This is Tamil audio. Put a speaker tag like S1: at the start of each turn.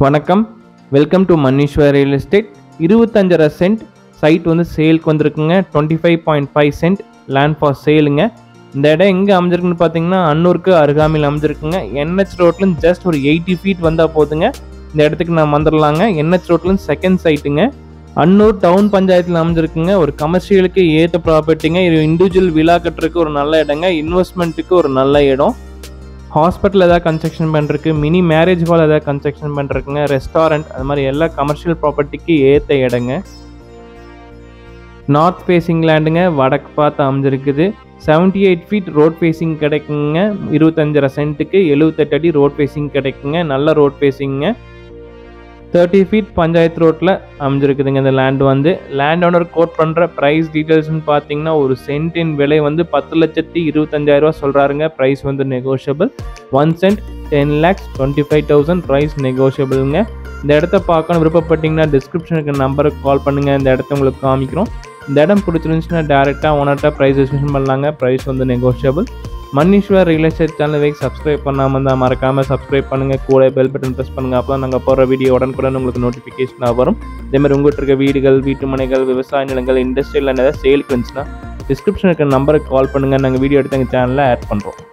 S1: வணக்கம், welcome to Manneeswar real estate. 25.5 cent site வந்து சேலுக்கு வந்திருக்குங்க. 25.5 சென்ட் லேண்ட் ஃபார் சேலுங்க. இந்த இடம் எங்கே அமைஞ்சிருக்குன்னு பார்த்தீங்கன்னா அன்னூருக்கு அருகாமையில் அமைஞ்சிருக்குங்க. என்ஹெச் ரோட்லேருந்து ஜஸ்ட் ஒரு 80 ஃபீட் வந்தால் போதுங்க. இந்த இடத்துக்கு நான் வந்துடலாங்க. என்ஹெச் ரோட்லேருந்து செகண்ட் சைட்டுங்க. அன்னூர் டவுன் பஞ்சாயத்தில் அமைஞ்சிருக்குங்க. ஒரு கமர்ஷியலுக்கு ஏற்ற ப்ராப்பர்ட்டிங்க. இது இண்டிவிஜுவல் விழா கட்டுறதுக்கு ஒரு நல்ல இடங்க. இன்வெஸ்ட்மெண்ட்டுக்கு ஒரு நல்ல இடம். ஹாஸ்பிட்டல் ஏதாவது கன்ஸ்ட்ரக்ஷன் பண்ணுறதுக்கு, மினி மேரேஜ் ஹால் ஏதாவது கன்ஸ்ட்ரக்ஷன் பண்ணுறதுக்குங்க, ரெஸ்டாரண்ட், அது மாதிரி எல்லா கமர்ஷியல் ப்ராப்பர்ட்டிக்கு ஏற்ற இடங்க. நார்த் ஃபேஸிங் லேண்டுங்க, வடக்கு பார்த்து அமைஞ்சிருக்குது. 78 ஃபீட் ரோட் ஃபேஸிங் கிடைக்குங்க. 25.5 சென்ட்டுக்கு 78 அடி ரோட் ஃபேஸிங் கிடைக்குங்க. நல்ல ரோட் ஃபேஸிங்க. 30 ஃபீட் பஞ்சாயத்து ரோட்டில் அமைஞ்சிருக்குதுங்க. இந்த லேண்ட் வந்து லேண்ட் ஓனர் கோட் பண்ணுற ப்ரைஸ் டீட்டெயில்ஸ்னு பார்த்தீங்கன்னா ஒரு சென்ட்டின் விலை வந்து 10,25,000 சொல்கிறாருங்க. ப்ரைஸ் வந்து நெகோஷியபிள். 1 send 10,25,000 price நெகோஷியபிளுங்க. இந்த இடத்த பார்க்கணும் விருப்பப்பட்டீங்கன்னா டிஸ்கிரிப்ஷனுக்கு நம்பருக்கு கால் பண்ணுங்கள். இந்த இடத்த உங்களுக்கு காமிக்கிறோம். இந்த இடம் பிடிச்சிருந்துச்சுன்னா டேரெக்டாக ஓனர்கிட்ட ப்ரைஸ் டிஸ்கஷன் பண்ணலாங்க. ப்ரைஸ் வந்து நெகோஷியபிள். மன்னீஸ்வர் ரியல் எஸ்டேட் சேனலை சப்ஸ்கிரைப் பண்ணாமல் தான் மறக்காமல் சப்ஸ்கிரைப் பண்ணுங்கள். கூட பெல் பட்டன் ப்ரெஸ் பண்ணுங்கள். அப்போ தான் நாங்கள் போகிற வீடியோ உடனுக்குடன் உங்களுக்கு நோட்டிஃபிகேஷனாக வரும். இதேமாதிரி உங்கள்கிட்ட இருக்க வீடுகள், வீட்டு மனைகள், விவசாய நிலங்கள், இண்டஸ்ட்ரியல் ஏதாவது சேலுக்கு இருந்துச்சுன்னா டிஸ்கிரிப்ஷனுக்கு நம்பருக்கு கால் பண்ணுங்கள். நாங்கள் வீடியோ எடுத்து எங்கள் சேனலில் ஆட் பண்ணுறோம்.